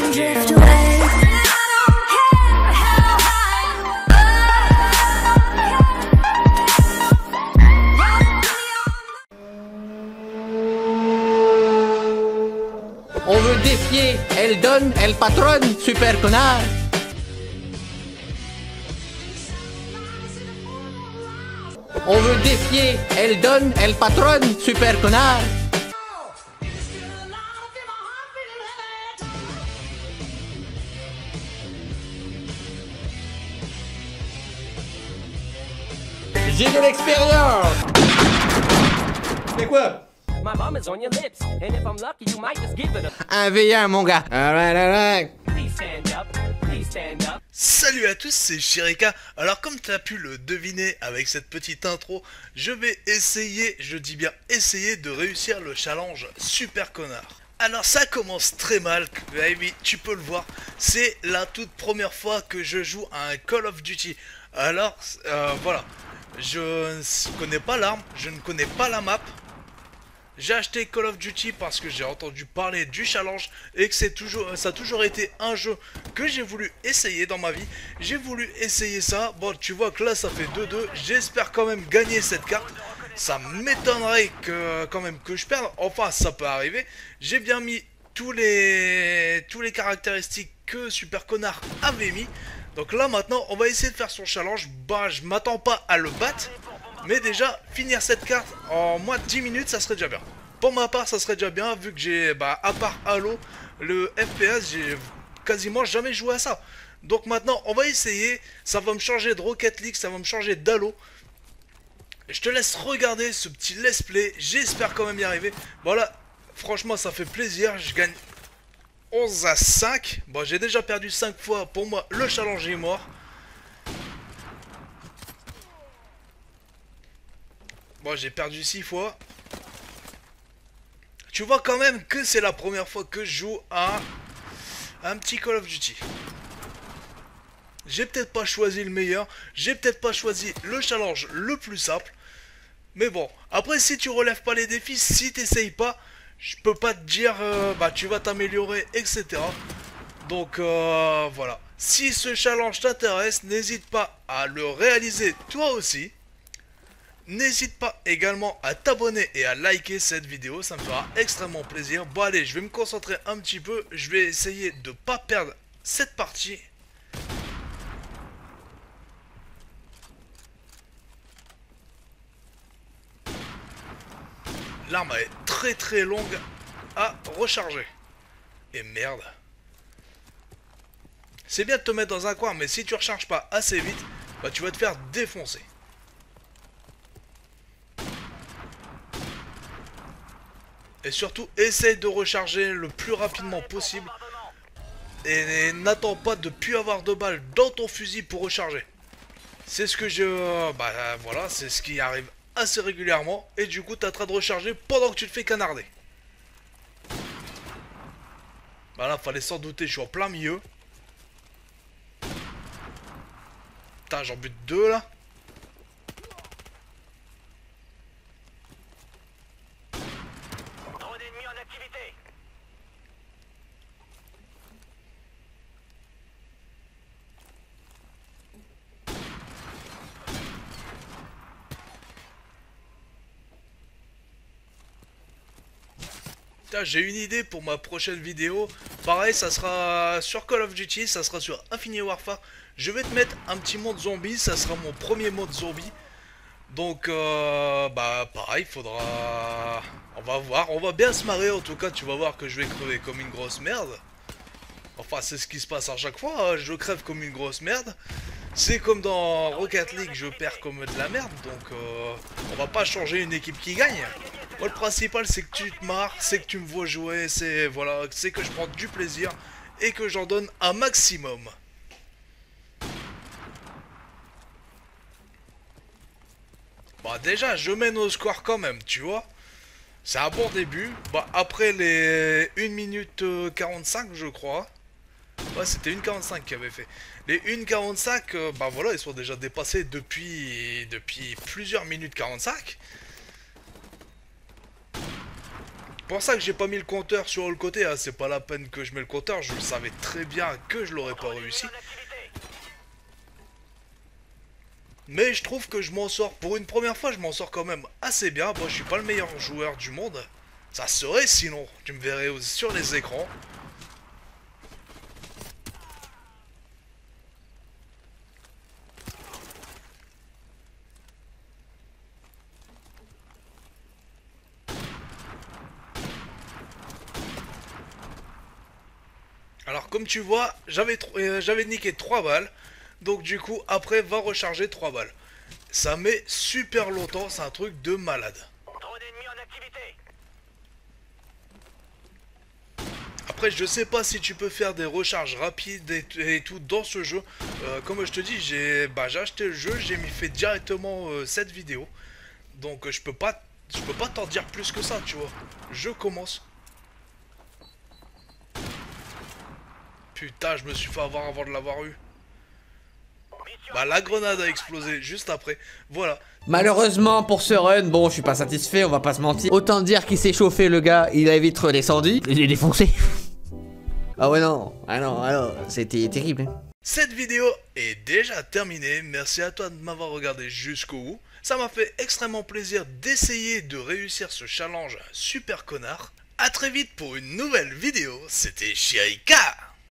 drift away. On veut défier, elle donne, elle patronne, super connard. On veut défier, elle donne, elle patronne, super connard. J'ai de l'expérience. C'est quoi? My mom is on your lips, and if I'm lucky, you might just give it a... Un V1 mon gars. Alright. Please stand up, please stand up. Salut à tous, c'est Shirika. Alors comme tu as pu le deviner avec cette petite intro, je vais essayer, je dis bien essayer de réussir le challenge Super Connard. Alors ça commence très mal, baby, tu peux le voir. C'est la toute première fois que je joue à un Call of Duty. Alors voilà, je ne connais pas l'arme, je ne connais pas la map. J'ai acheté Call of Duty parce que j'ai entendu parler du challenge et que ça a toujours été un jeu que j'ai voulu essayer dans ma vie. J'ai voulu essayer ça. Bon, tu vois que là, ça fait 2-2. J'espère quand même gagner cette carte. Ça m'étonnerait quand même que je perde. Enfin, ça peut arriver. J'ai bien mis tous les caractéristiques que Super Connard avait mis. Donc là, maintenant, on va essayer de faire son challenge. Bah, je m'attends pas à le battre. Mais déjà, finir cette carte en moins de 10 minutes, ça serait déjà bien. Pour ma part, ça serait déjà bien, vu que j'ai, à part Halo, le FPS, j'ai quasiment jamais joué à ça. Donc maintenant, on va essayer. Ça va me changer de Rocket League, ça va me changer d'Halo. Je te laisse regarder ce petit let's play. J'espère quand même y arriver. Voilà, franchement, ça fait plaisir. Je gagne 11-5. Bon, j'ai déjà perdu 5 fois. Pour moi, le challenge est mort. Bon, j'ai perdu 6 fois. Tu vois quand même que c'est la première fois que je joue à un petit Call of Duty. J'ai peut-être pas choisi le meilleur. J'ai peut-être pas choisi le challenge le plus simple. Mais bon, après si tu relèves pas les défis, si t'essayes pas, je peux pas te dire tu vas t'améliorer, etc. Donc voilà. Si ce challenge t'intéresse, n'hésite pas à le réaliser toi aussi. N'hésite pas également à t'abonner et à liker cette vidéo, ça me fera extrêmement plaisir. Bon allez, je vais me concentrer un petit peu, je vais essayer de pas perdre cette partie. L'arme est très très longue à recharger. Et merde. C'est bien de te mettre dans un coin, mais si tu recharges pas assez vite, tu vas te faire défoncer. Et surtout, essaye de recharger le plus rapidement possible. Et n'attends pas de plus avoir de balles dans ton fusil pour recharger. C'est ce que voilà, c'est ce qui arrive assez régulièrement. Et du coup, tu es en train de recharger pendant que tu te fais canarder. Voilà, fallait s'en douter, je suis en plein milieu. Putain, j'en bute 2 là. J'ai une idée pour ma prochaine vidéo. Pareil, ça sera sur Call of Duty, ça sera sur Infinite Warfare. Je vais te mettre un petit mode zombie, ça sera mon premier mode zombie. Donc pareil, faudra... On va voir, on va bien se marrer en tout cas. Tu vas voir que je vais crever comme une grosse merde. Enfin, c'est ce qui se passe à chaque fois, hein. Je crève comme une grosse merde. C'est comme dans Rocket League, je perds comme de la merde. Donc on va pas changer une équipe qui gagne. Moi, le principal, c'est que tu te marres, c'est que tu me vois jouer, c'est que je prends du plaisir et que j'en donne un maximum. Bah déjà, je mène au score quand même, tu vois. C'est un bon début. Bah après les 1 minute 45, je crois. Ouais, c'était 1,45 qui avait fait. Les 1,45, voilà, ils sont déjà dépassés depuis plusieurs minutes 45. Pour ça que j'ai pas mis le compteur sur le côté, hein. C'est pas la peine que je mets le compteur, je savais très bien que je l'aurais pas réussi. Mais je trouve que je m'en sors, pour une première fois, je m'en sors quand même assez bien. Bon, je suis pas le meilleur joueur du monde. Ça serait sinon, tu me verrais sur les écrans. Alors comme tu vois, j'avais niqué 3 balles. Donc du coup, après, va recharger 3 balles. Ça met super longtemps, c'est un truc de malade. Trop d'ennemis en activité. Après, je sais pas si tu peux faire des recharges rapides et tout dans ce jeu. Comme je te dis, j'ai acheté le jeu, j'ai mis fait directement cette vidéo. Donc je peux pas t'en dire plus que ça, tu vois. Je commence. Putain, je me suis fait avoir avant de l'avoir eu. Bah la grenade a explosé juste après. Voilà. Malheureusement pour ce run, bon je suis pas satisfait, on va pas se mentir. Autant dire qu'il s'est chauffé le gars, il a vite redescendu. Il est défoncé. Ah ouais non, c'était terrible. Hein. Cette vidéo est déjà terminée, merci à toi de m'avoir regardé jusqu'au bout. Ça m'a fait extrêmement plaisir d'essayer de réussir ce challenge super connard. A très vite pour une nouvelle vidéo, c'était Chirika.